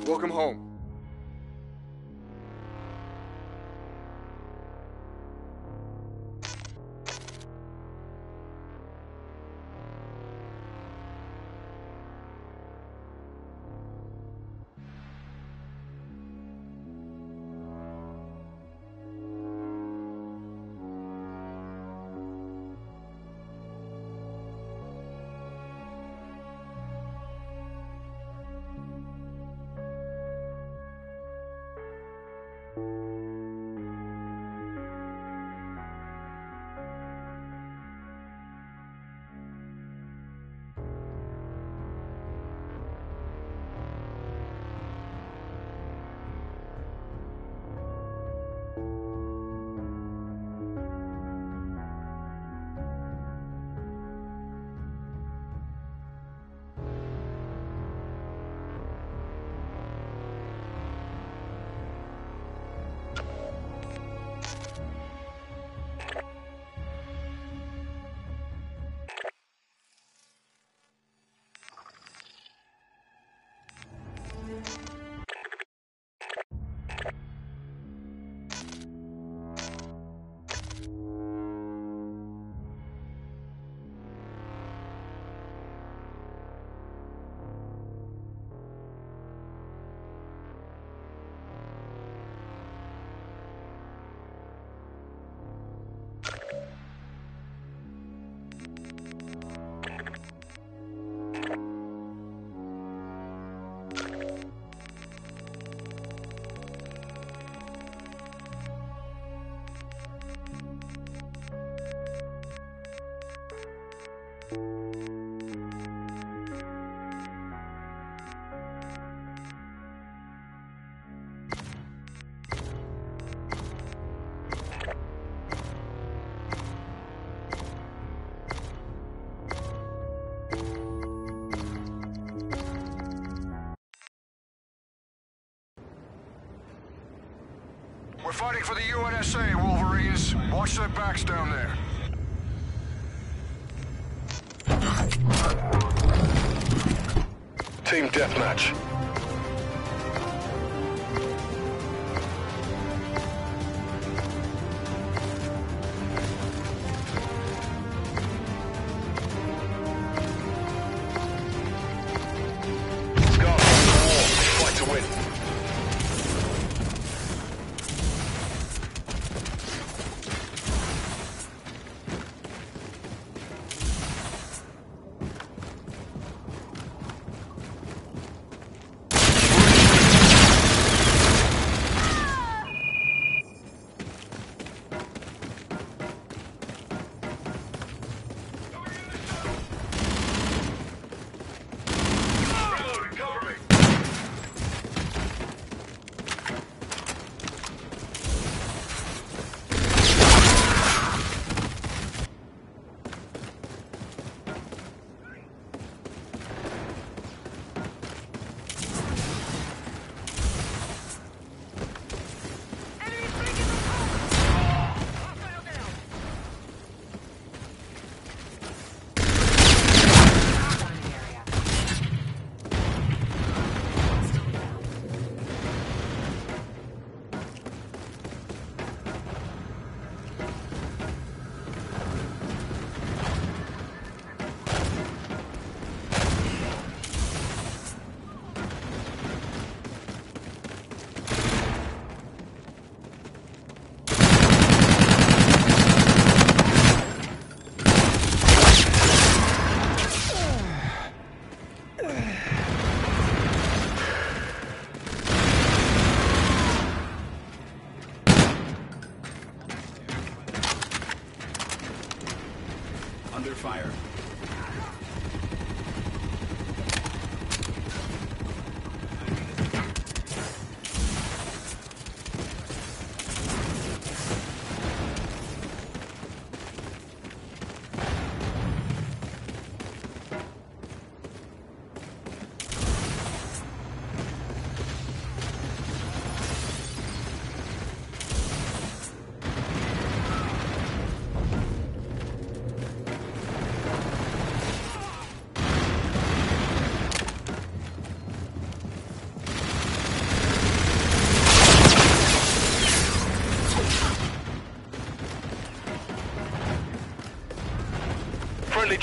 Welcome home. We're fighting for the UNSA, Wolverines. Watch their backs down there. Team deathmatch. Let's go. Fight to win.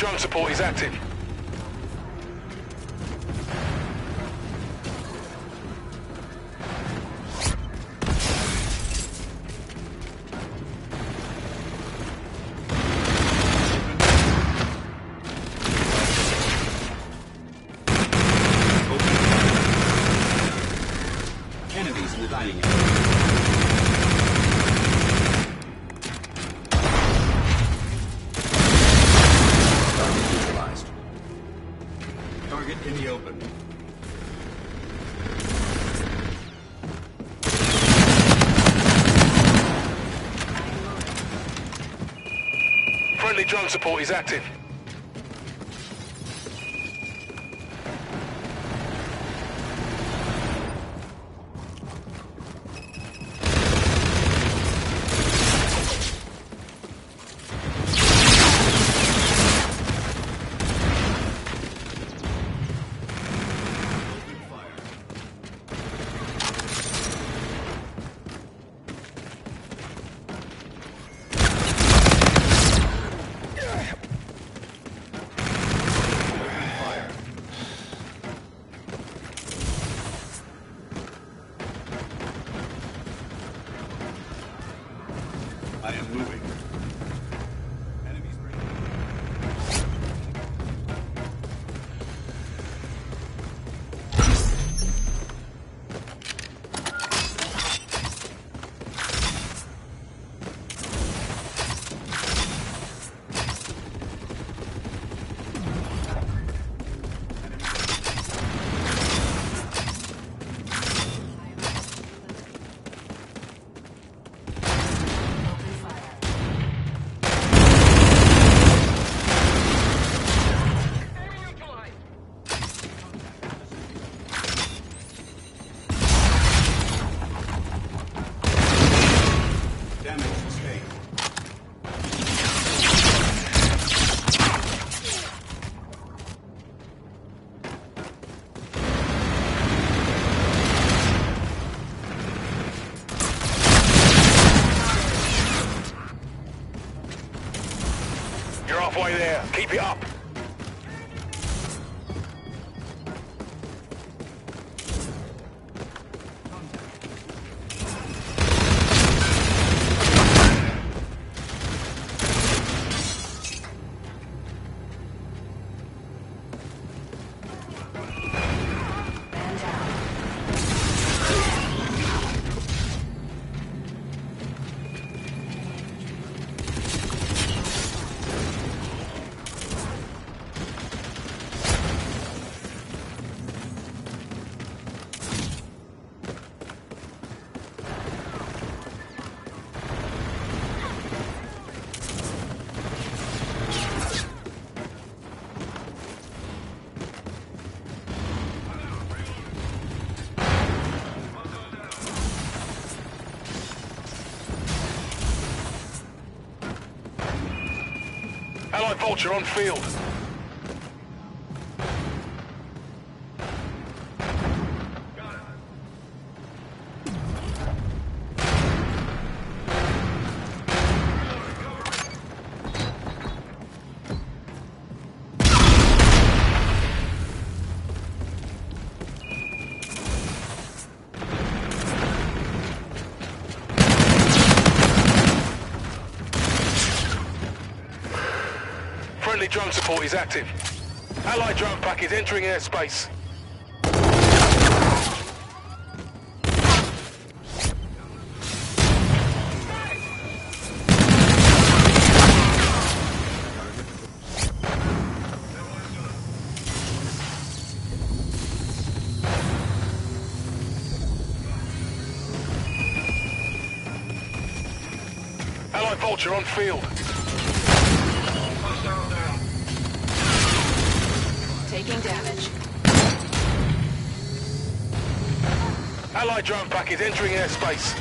drone support is active. Enemies in the dining area. Target in the open. Friendly drone support is active. I am moving. Enemies breaking. Damage sustained. You're halfway there. Keep it up. Allied Vulture on field. Friendly drone support is active. Allied drone pack is entering airspace. Allied Vulture on field. Taking damage. Allied drone pack is entering airspace.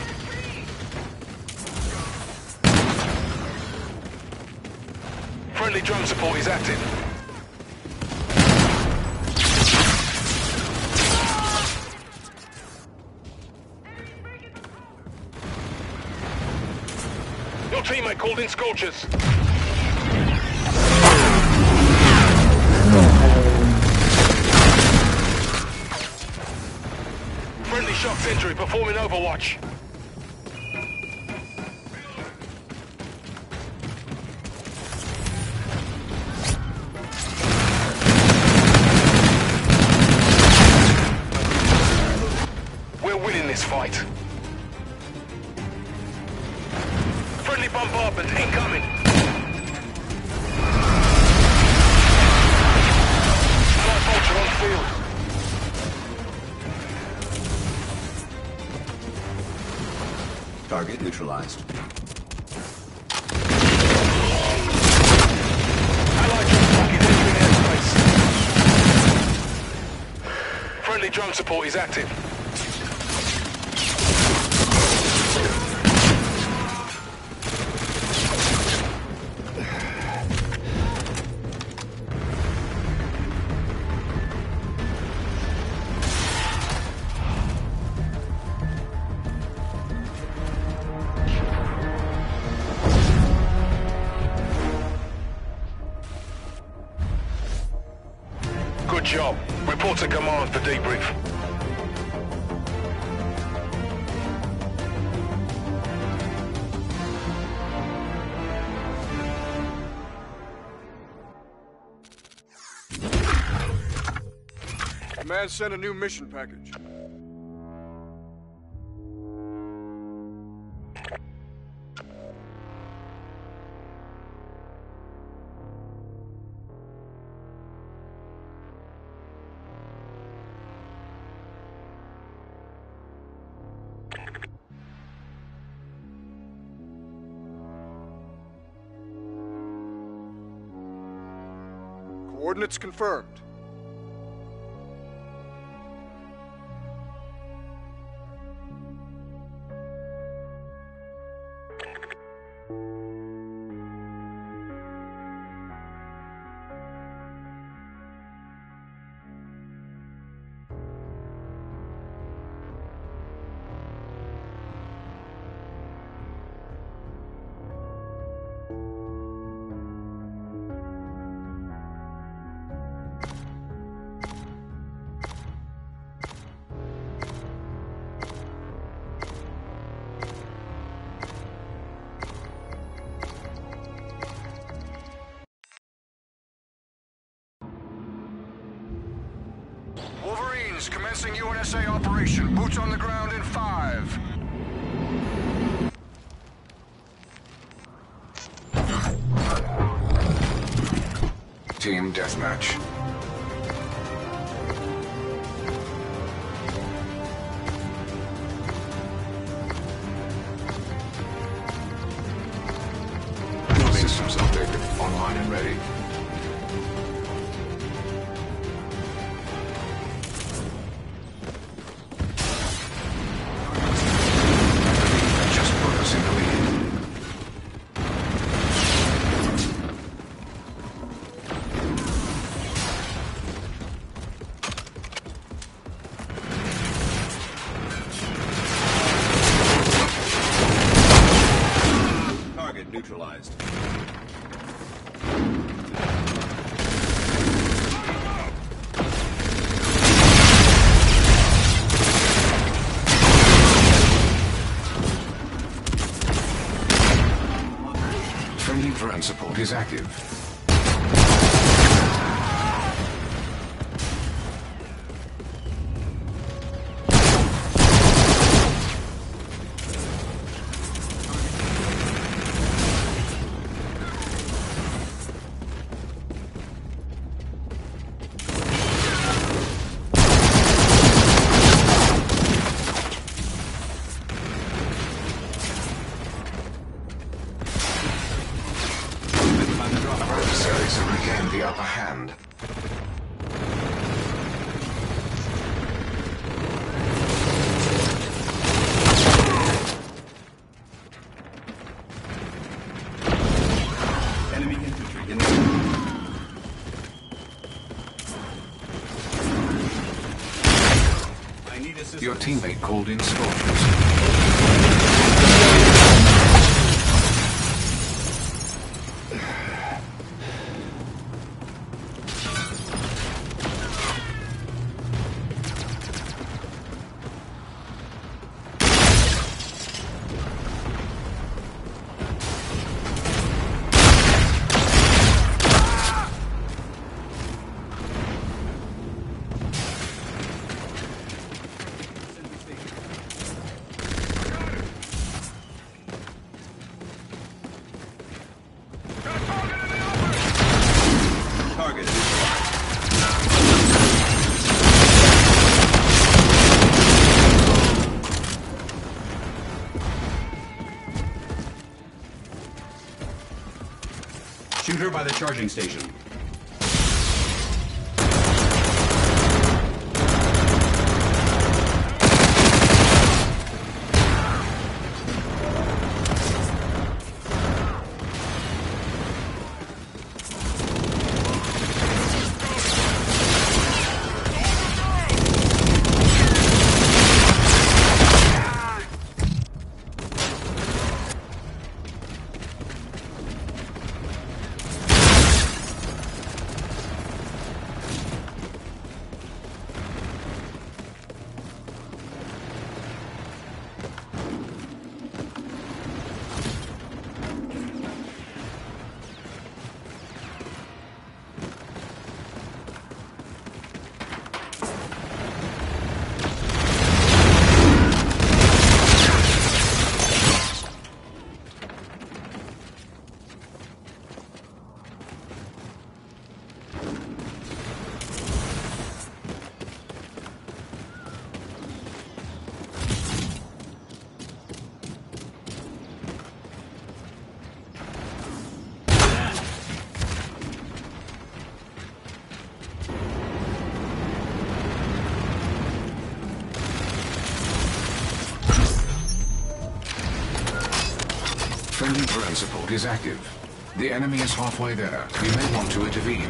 Friendly drone support is active. Your teammate called in Scorchers. Sentry performing overwatch. We're winning this fight. Friendly bombardment incoming. Allied vulture on field. Target neutralized. Allied drone pack is entering airspace. Friendly drone support is active. Good job. Report to command for debrief. Command sent a new mission package. Coordinates confirmed. Wolverines commencing UNSA operation. Boots on the ground in 5. Team deathmatch. Systems updated, online and ready. Just put us in the lead. Target neutralized. Friendly drone support is active. Our adversaries have regained the upper hand. Enemy infantry in the... I need assistance. Your teammate called in Scorpions. by the charging station. Friendly drone support is active. The enemy is halfway there. You may want to intervene.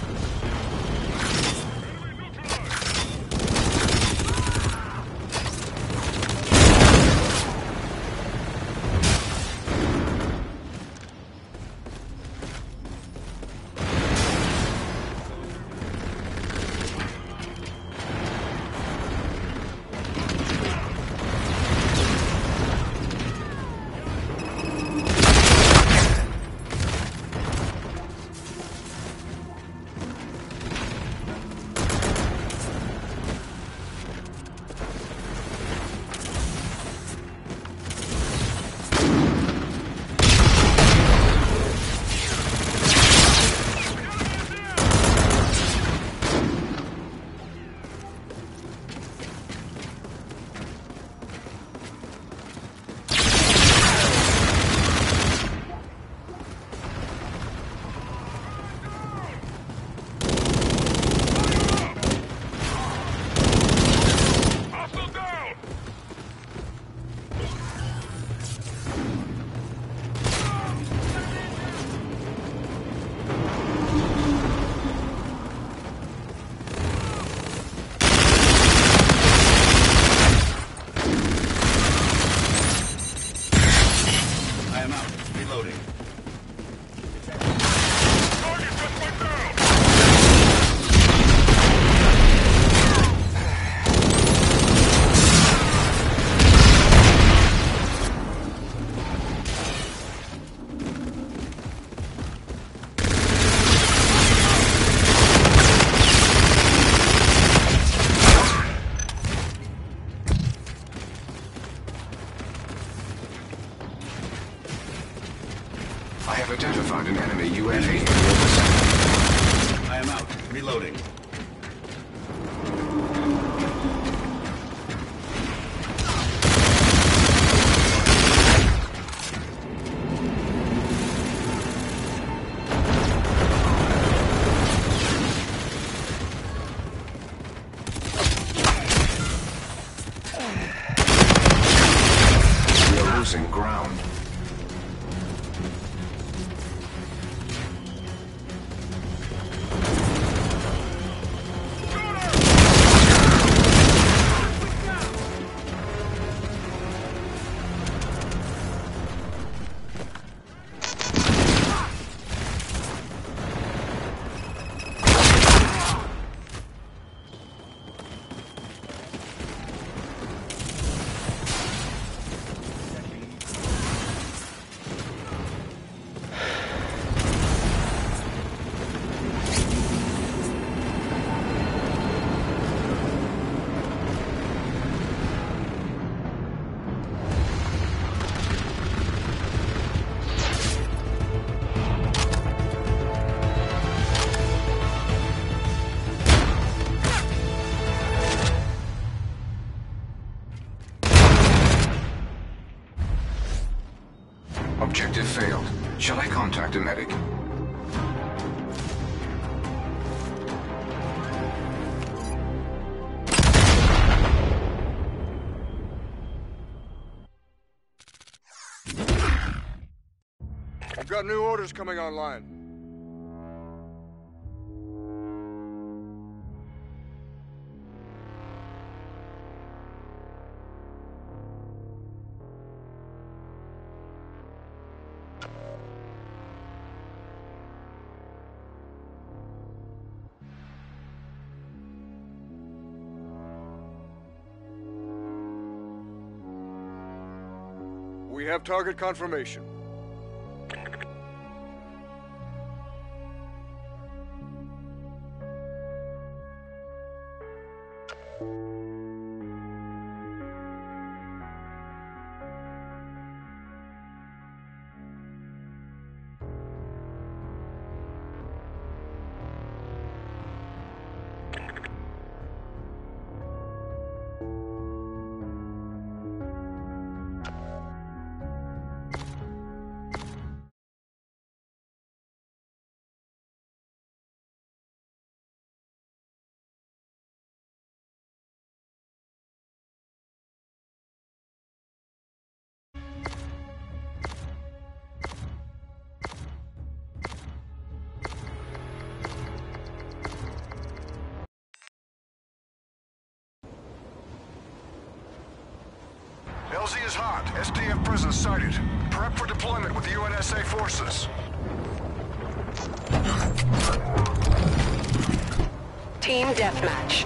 I have identified an enemy UAV in your vicinity. I am out. Reloading. We are losing ground. Objective failed. Shall I contact a medic? got new orders coming online. We have target confirmation. LZ is hot. SDF presence sighted. Prep for deployment with the UNSA forces. Team deathmatch.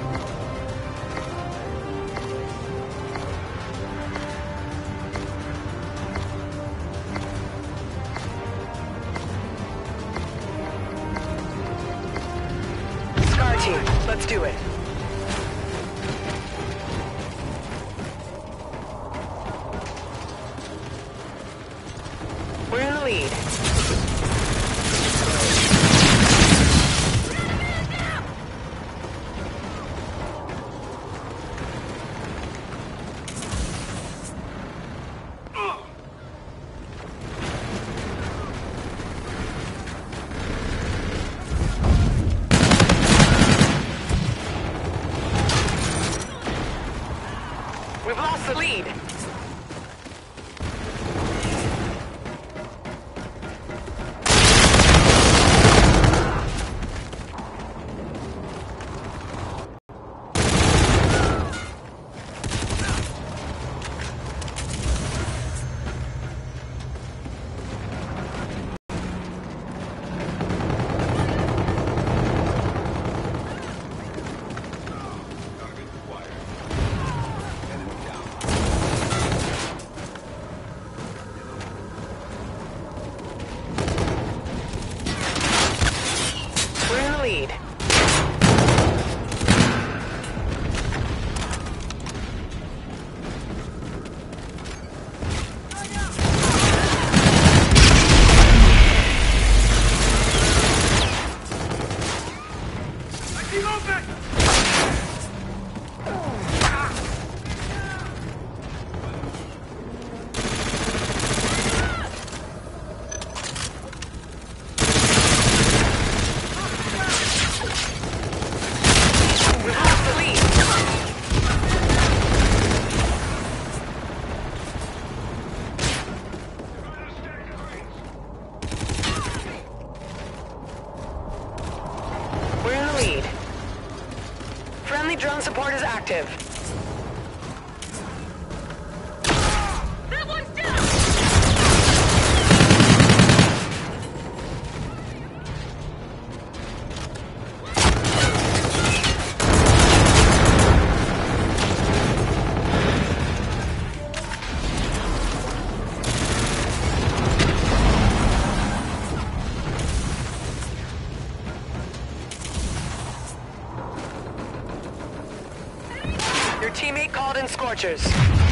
Scar team, let's do it. We're in the lead. We've lost the lead. Lead. Friendly drone support is active. That one's down! Your teammate called in Scorchers.